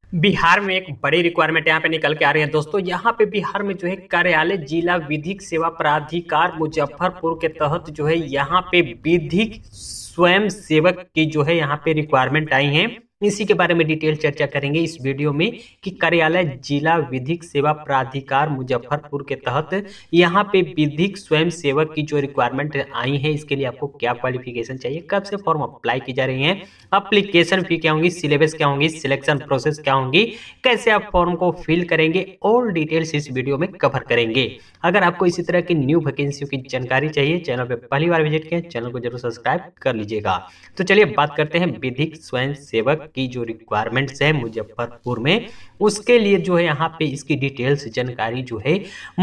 बिहार में एक बड़ी रिक्वायरमेंट यहाँ पे निकल के आ रही है दोस्तों। यहाँ पे बिहार में जो है कार्यालय जिला विधिक सेवा प्राधिकार मुजफ्फरपुर के तहत जो है यहाँ पे विधिक स्वयं सेवक की जो है यहाँ पे रिक्वायरमेंट आई है। इसी के बारे में डिटेल चर्चा करेंगे इस वीडियो में कि कार्यालय जिला विधिक सेवा प्राधिकार मुजफ्फरपुर के तहत यहाँ पे विधिक स्वयं सेवक की जो रिक्वायरमेंट आई है, इसके लिए आपको क्या क्वालिफिकेशन चाहिए, कब से फॉर्म अप्लाई की जा रही है, एप्लीकेशन फी क्या होंगी, सिलेबस क्या होंगी, सिलेक्शन प्रोसेस क्या होंगी, कैसे आप फॉर्म को फिल करेंगे, ऑल डिटेल्स इस वीडियो में कवर करेंगे। अगर आपको इसी तरह की न्यू वैकेंसियों की जानकारी चाहिए, चैनल पे पहली बार विजिट किया, चैनल को जरूर सब्सक्राइब कर लीजिएगा। तो चलिए बात करते हैं विधिक स्वयं सेवक की जो रिक्वायरमेंट्स है मुजफ्फरपुर में, उसके लिए जो है यहाँ पे इसकी डिटेल्स जानकारी जो है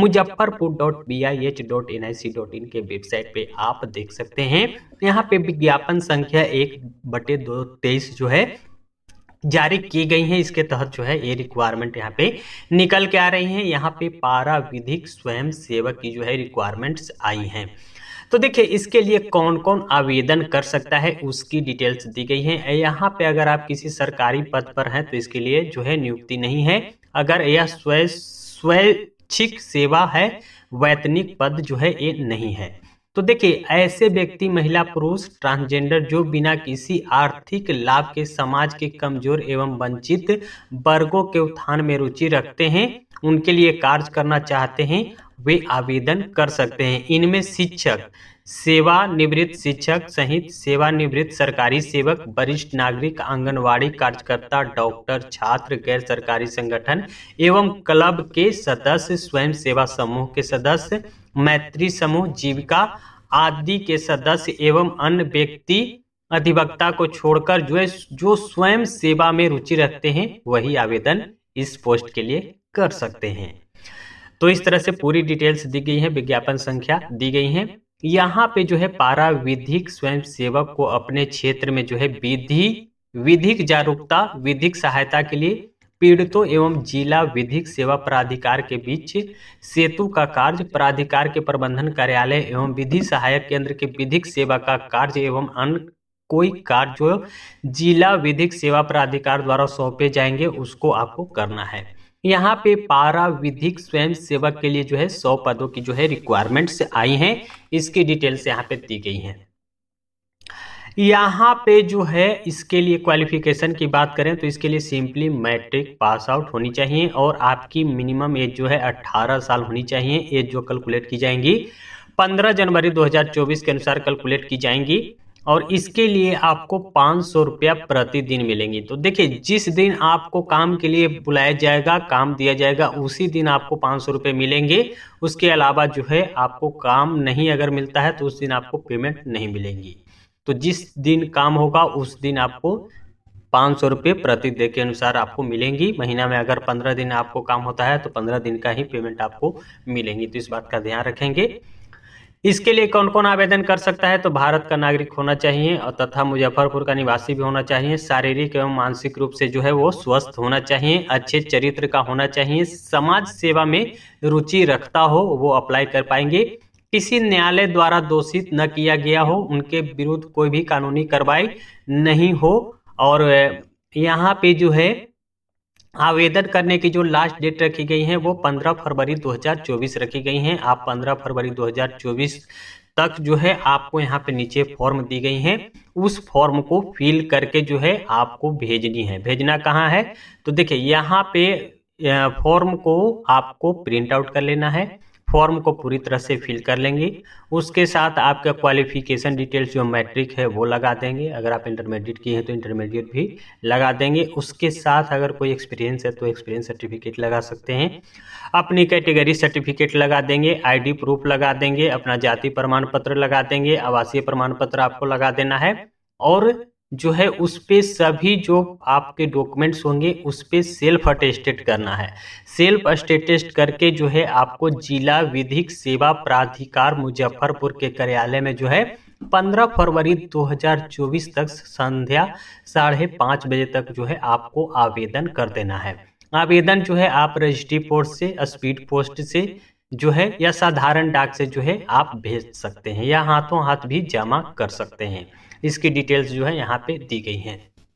मुजफ्फरपुर.bih.nic.in के वेबसाइट पे आप देख सकते हैं। यहाँ पे विज्ञापन संख्या 1/223 जो है जारी की गई है। इसके तहत जो है ये रिक्वायरमेंट यहाँ पे निकल के आ रही है। यहाँ पे पारा विधिक स्वयं सेवक की जो है रिक्वायरमेंट्स आई हैं। तो देखिए इसके लिए कौन कौन आवेदन कर सकता है उसकी डिटेल्स दी गई है। यहाँ पे अगर आप किसी सरकारी पद पर हैं तो इसके लिए जो है नियुक्ति नहीं है। अगर यह स्वैच्छिक सेवा है, वैतनिक पद जो है ये नहीं है। तो देखिए ऐसे व्यक्ति महिला, पुरुष, ट्रांसजेंडर जो बिना किसी आर्थिक लाभ के समाज के कमजोर एवं वंचित वर्गों के उत्थान में रुचि रखते हैं, उनके लिए कार्य करना चाहते हैं, वे आवेदन कर सकते हैं। इनमें शिक्षक, सेवानिवृत्त शिक्षक सहित सेवानिवृत्त सरकारी सेवक, वरिष्ठ नागरिक, आंगनवाड़ी कार्यकर्ता, डॉक्टर, छात्र, गैर सरकारी संगठन एवं क्लब के सदस्य, स्वयं सेवा समूह के सदस्य, मैत्री समूह, जीविका आदि के सदस्य एवं अन्य व्यक्ति अधिवक्ता को छोड़कर जो स्वयं सेवा में रुचि रखते हैं वही आवेदन इस पोस्ट के लिए कर सकते हैं। तो इस तरह से पूरी डिटेल्स दी गई है, विज्ञापन संख्या दी गई है। यहाँ पे जो है पारा विधिक स्वयं सेवक को अपने क्षेत्र में जो है विधिक जागरूकता, विधिक सहायता के लिए पीड़ितों एवं जिला विधिक सेवा प्राधिकार के बीच सेतु का कार्य, प्राधिकार के प्रबंधन कार्यालय एवं विधि सहायक केंद्र के विधिक सेवा का कार्य एवं अन्य कोई कार्य जो जिला विधिक सेवा प्राधिकार द्वारा सौंपे जाएंगे उसको आपको करना है। यहाँ पे पारा विधिक स्वयं सेवक के लिए जो है 100 पदों की जो है रिक्वायरमेंट्स आई हैं। इसकी डिटेल्स यहाँ पे दी गई हैं। यहाँ पे जो है इसके लिए क्वालिफिकेशन की बात करें तो इसके लिए सिंपली मैट्रिक पास आउट होनी चाहिए और आपकी मिनिमम एज जो है 18 साल होनी चाहिए। एज जो कैलकुलेट की जाएंगी 15 जनवरी 2024 के अनुसार कैलकुलेट की जाएंगी और इसके लिए आपको 500 रुपया प्रतिदिन मिलेंगी। तो देखिए जिस दिन आपको काम के लिए बुलाया जाएगा, काम दिया जाएगा, उसी दिन आपको 500 रुपये मिलेंगे। उसके अलावा जो है आपको काम नहीं अगर मिलता है तो उस दिन आपको पेमेंट नहीं मिलेंगी। तो जिस दिन काम होगा उस दिन आपको 500 रुपये प्रतिदिन के अनुसार आपको मिलेंगी। महीना में अगर 15 दिन आपको काम होता है तो 15 दिन का ही पेमेंट आपको मिलेंगी। तो इस बात का ध्यान रखेंगे। इसके लिए कौन कौन आवेदन कर सकता है तो भारत का नागरिक होना चाहिए और तथा मुजफ्फरपुर का निवासी भी होना चाहिए, शारीरिक एवं मानसिक रूप से जो है वो स्वस्थ होना चाहिए, अच्छे चरित्र का होना चाहिए, समाज सेवा में रुचि रखता हो वो अप्लाई कर पाएंगे, किसी न्यायालय द्वारा दोषित न किया गया हो, उनके विरुद्ध कोई भी कानूनी कार्रवाई नहीं हो। और यहाँ पे जो है आवेदन करने की जो लास्ट डेट रखी गई है वो 15 फरवरी 2024 रखी गई है। आप 15 फरवरी 2024 तक जो है आपको यहाँ पे नीचे फॉर्म दी गई है, उस फॉर्म को फिल करके जो है आपको भेजनी है। भेजना कहाँ है तो देखिए यहाँ पे फॉर्म को आपको प्रिंट आउट कर लेना है, फॉर्म को पूरी तरह से फिल कर लेंगे। उसके साथ आपका क्वालिफिकेशन डिटेल्स जो मैट्रिक है वो लगा देंगे, अगर आप इंटरमीडिएट किए हैं तो इंटरमीडिएट भी लगा देंगे। उसके साथ अगर कोई एक्सपीरियंस है तो एक्सपीरियंस सर्टिफिकेट लगा सकते हैं, अपनी कैटेगरी सर्टिफिकेट लगा देंगे, आईडी प्रूफ लगा देंगे, अपना जाति प्रमाण पत्र लगा देंगे, आवासीय प्रमाण पत्र आपको लगा देना है और जो है उस पे सभी जो आपके डॉक्यूमेंट्स होंगे उस पे सेल्फ अटेस्टेड करना है। सेल्फ अटेस्टेड करके जो है आपको जिला विधिक सेवा प्राधिकार मुजफ्फरपुर के कार्यालय में जो है 15 फरवरी 2024 तक संध्या 5:30 बजे तक जो है आपको आवेदन कर देना है। आवेदन जो है आप रजिस्ट्री पोस्ट से, स्पीड पोस्ट से जो है या साधारण डाक से जो है आप भेज सकते हैं या हाथों हाथ भी जमा कर सकते हैं। इसकी डिटेल्स जो है यहाँ पे दी गई हैं।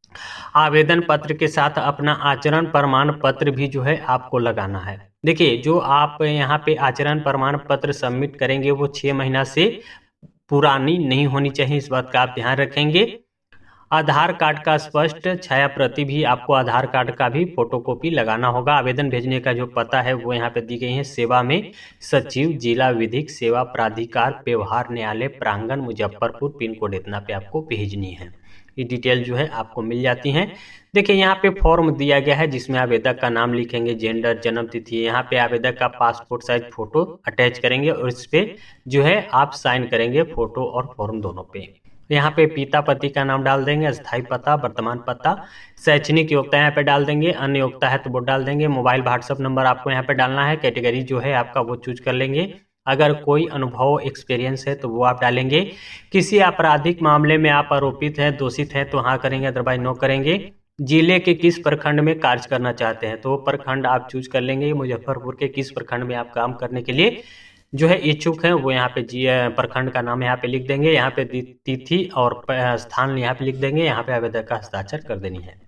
आवेदन पत्र के साथ अपना आचरण प्रमाण पत्र भी जो है आपको लगाना है। देखिए, जो आप यहाँ पे आचरण प्रमाण पत्र सबमिट करेंगे वो 6 महीना से पुरानी नहीं होनी चाहिए, इस बात का आप ध्यान रखेंगे। आधार कार्ड का स्पष्ट छाया प्रति भी आपको आधार कार्ड का भी फोटोकॉपी लगाना होगा। आवेदन भेजने का जो पता है वो यहाँ पे दी गई है, सेवा में सचिव, जिला विधिक सेवा प्राधिकार, व्यवहार न्यायालय प्रांगण, मुजफ्फरपुर, पिन कोड इतना पे आपको भेजनी है। ये डिटेल जो है आपको मिल जाती हैं। देखिए, यहाँ पे फॉर्म दिया गया है जिसमें आवेदक का नाम लिखेंगे, जेंडर, जन्म तिथि, यहाँ पे आवेदक का पासपोर्ट साइज फोटो अटैच करेंगे और इस पे जो है आप साइन करेंगे, फोटो और फॉर्म दोनों पे। यहाँ पे पिता पति का नाम डाल देंगे, स्थायी पता, वर्तमान पता, शैक्षणिक योग्यता यहाँ पे डाल देंगे, अन्य योग्यता है तो वो डाल देंगे, मोबाइल व्हाट्सएप नंबर आपको यहाँ पे डालना है, कैटेगरी जो है आपका वो चूज कर लेंगे, अगर कोई अनुभव एक्सपीरियंस है तो वो आप डालेंगे, किसी आपराधिक मामले में आप आरोपित हैं, दोषित हैं तो हाँ करेंगे, अदरवाइज नो करेंगे, जिले के किस प्रखंड में कार्य करना चाहते हैं तो वो प्रखंड आप चूज कर लेंगे, मुजफ्फरपुर के किस प्रखंड में आप काम करने के लिए जो है इच्छुक हैं वो यहाँ पे प्रखंड का नाम यहाँ पे लिख देंगे, यहाँ पे तिथि और स्थान यहाँ पे लिख देंगे, यहाँ पे आवेदक का हस्ताक्षर कर देनी है।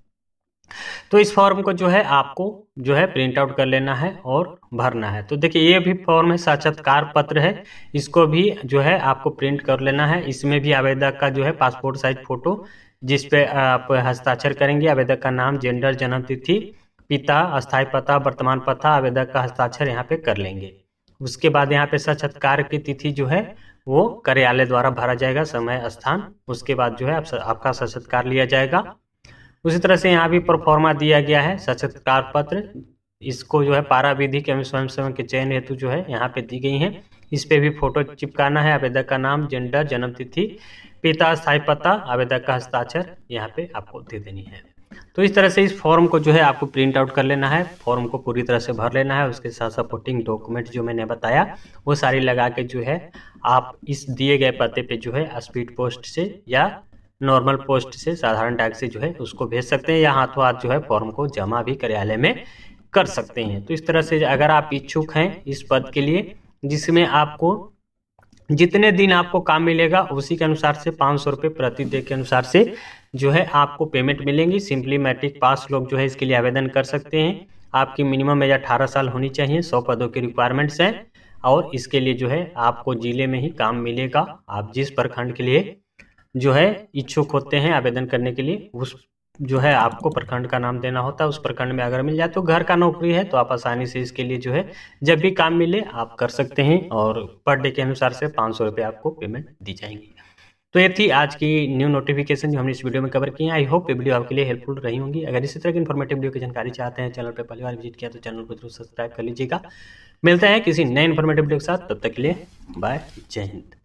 तो इस फॉर्म को जो है आपको जो है प्रिंट आउट कर लेना है और भरना है। तो देखिए, ये भी फॉर्म है, साक्षात्कार पत्र है, इसको भी जो है आपको प्रिंट कर लेना है। इसमें भी आवेदक का जो है पासपोर्ट साइज फोटो जिस पे आप हस्ताक्षर करेंगे, आवेदक का नाम, जेंडर, जन्म तिथि, पिता, अस्थायी पता, वर्तमान पता, आवेदक का हस्ताक्षर यहाँ पे कर लेंगे। उसके बाद यहाँ पे साक्षात्कार की तिथि जो है वो कार्यालय द्वारा भरा जाएगा, समय, स्थान, उसके बाद जो है आपका साक्षात्कार लिया जाएगा। उसी तरह से यहाँ भी प्रोफॉर्मा दिया गया है, साक्षात्कार पत्र, इसको जो है पारा विधि के स्वयं सेवक के चयन हेतु जो है यहाँ पे दी गई है, इस पे भी फोटो चिपकाना है, आवेदक का नाम, जेंडर, जन्म तिथि, पिता, स्थायी पता, आवेदक का हस्ताक्षर यहाँ पे आपको दे देनी है। तो इस तरह से इस फॉर्म को जो है आपको प्रिंट आउट कर लेना है, फॉर्म को पूरी तरह से भर लेना है, उसके साथ सपोर्टिंग डॉक्यूमेंट जो मैंने बताया वो सारी लगा के जो है आप इस दिए गए पते पे जो है स्पीड पोस्ट से या नॉर्मल पोस्ट से, साधारण डाक से जो है उसको भेज सकते हैं, या हाथों हाथ जो है फॉर्म को जमा भी कार्यालय में कर सकते हैं। तो इस तरह से अगर आप इच्छुक हैं इस पद के लिए जिसमें आपको जितने दिन आपको काम मिलेगा उसी के अनुसार से 500 रुपये प्रति डे के अनुसार से जो है आपको पेमेंट मिलेंगी। सिंपली मैट्रिक पास लोग जो है इसके लिए आवेदन कर सकते हैं। आपकी मिनिमम एज 18 साल होनी चाहिए, 100 पदों की रिक्वायरमेंट्स हैं और इसके लिए जो है आपको जिले में ही काम मिलेगा। आप जिस प्रखंड के लिए जो है इच्छुक होते हैं आवेदन करने के लिए, उस जो है आपको प्रखंड का नाम देना होता है, उस प्रखंड में अगर मिल जाए तो घर का नौकरी है तो आप आसानी से इसके लिए जो है जब भी काम मिले आप कर सकते हैं और पर डे के अनुसार से 500 रुपये आपको पेमेंट दी जाएंगी। तो ये थी आज की न्यू नोटिफिकेशन जो हमने इस वीडियो में कवर की है। आई होप ये वीडियो आपके लिए हेल्पफुल रही होंगी। अगर इसी तरह की इन्फॉर्मेटिव वीडियो की जानकारी चाहते हैं, चैनल पर पहली बार विजिट किया तो चैनल को जरूर सब्सक्राइब कर लीजिएगा। मिलते हैं किसी नए इन्फॉर्मेटिव वीडियो के साथ, तब तक के लिए बाय, जय हिंद।